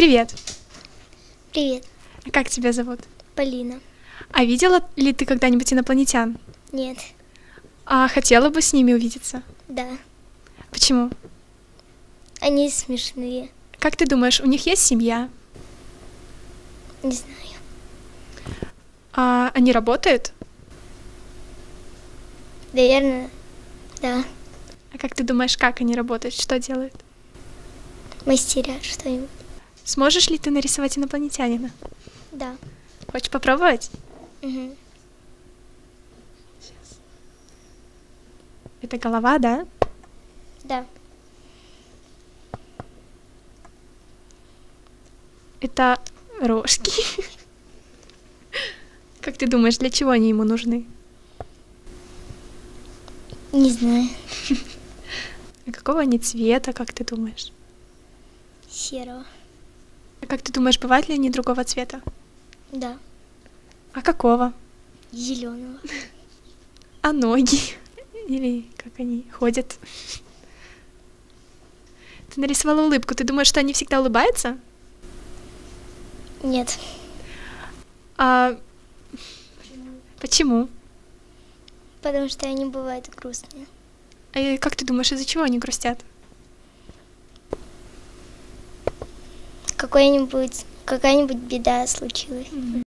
Привет. Привет, А как тебя зовут? Полина. А видела ли ты когда-нибудь инопланетян? Нет, А хотела бы с ними увидеться? да, Почему? они смешные. Как ты думаешь, у них есть семья? Не знаю. А они работают? Наверное, да. А как ты думаешь, как они работают? Что делают? Мастерят что-нибудь. Сможешь ли ты нарисовать инопланетянина? Да. Хочешь попробовать? Мгм. Это голова, да? Да. Это рожки. Как ты думаешь, для чего они ему нужны? Не знаю. А какого они цвета, как ты думаешь? Серого. А как ты думаешь, бывают ли они другого цвета? Да. А какого? Зеленого. А ноги? Или как они ходят? Ты нарисовала улыбку. Ты думаешь, что они всегда улыбаются? Нет. А почему? Потому что они бывают грустные. А как ты думаешь, из-за чего они грустят? Какая-нибудь беда случилась.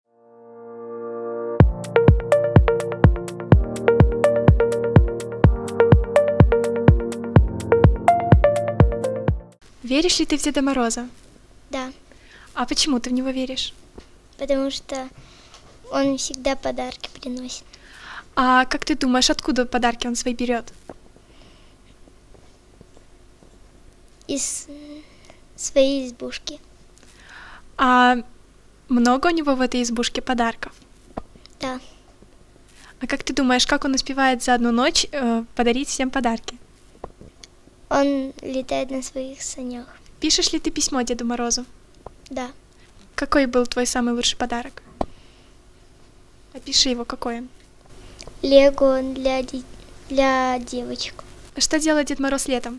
Веришь ли ты в Деда Мороза? Да. А почему ты в него веришь? Потому что он всегда подарки приносит. А как ты думаешь, откуда подарки он свои берет? Из своей избушки. А много у него в этой избушке подарков? Да. А как ты думаешь, как он успевает за одну ночь подарить всем подарки? Он летает на своих санях. Пишешь ли ты письмо Деду Морозу? Да. Какой был твой самый лучший подарок? Опиши его, какой он. Лего для девочек. А что делает Дед Мороз летом?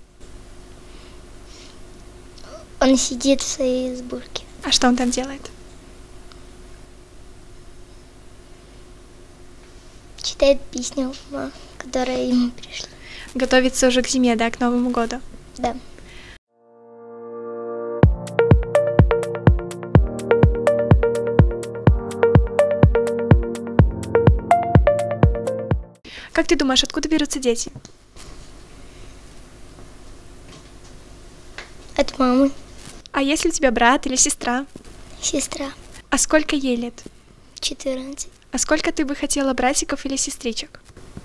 Он сидит в своей избушке. А что он там делает? Читает песню, которая ему пришла. Готовится уже к зиме, да, к Новому году? Да. Как ты думаешь, откуда берутся дети? От мамы. А есть ли у тебя брат или сестра? Сестра. А сколько ей лет? 14. А сколько ты бы хотела братиков или сестричек?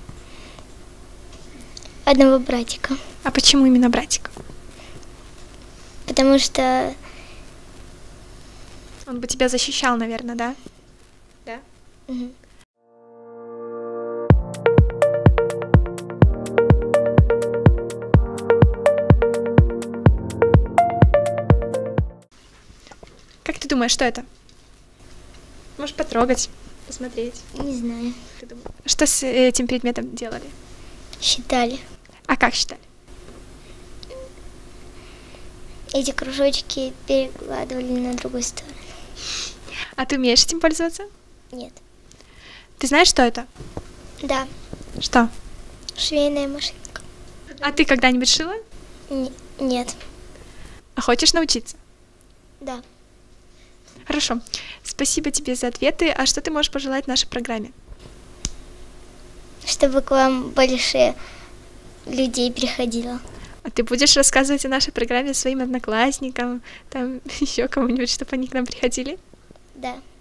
Одного братика. А почему именно братик? Потому что Он бы тебя защищал, наверное, да? Да. мгм, Как ты думаешь, что это? Можешь потрогать, посмотреть. не знаю. Что с этим предметом делали? Считали. А как считали? Эти кружочки перекладывали на другую сторону. А ты умеешь этим пользоваться? Нет. Ты знаешь, что это? Да. Что? Швейная машинка. А ты когда-нибудь шила? Нет. А хочешь научиться? Да. Хорошо. Спасибо тебе за ответы. А что ты можешь пожелать нашей программе? Чтобы к вам больше людей приходило. А ты будешь рассказывать о нашей программе своим одноклассникам, там еще кому-нибудь, чтобы они к нам приходили? Да.